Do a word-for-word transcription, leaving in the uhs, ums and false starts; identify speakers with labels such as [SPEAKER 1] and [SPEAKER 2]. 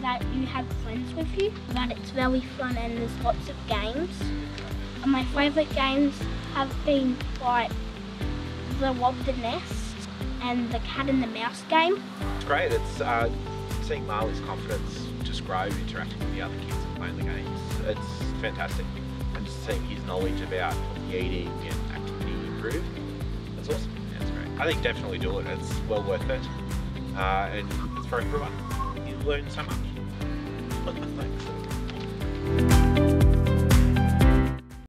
[SPEAKER 1] that you have friends with you, that it's very fun and there's lots of games. And my favourite games have been like the Rob the Nest and the Cat and the Mouse game.
[SPEAKER 2] It's great. It's uh, seeing Marley's confidence just grow, interacting with the other kids and playing the games. It's fantastic. And just seeing his knowledge about healthy eating and activity improve. That's awesome. Yeah, it's great. I think definitely do it. It's well worth it. Uh, and it's for everyone. You learn so much. Thanks.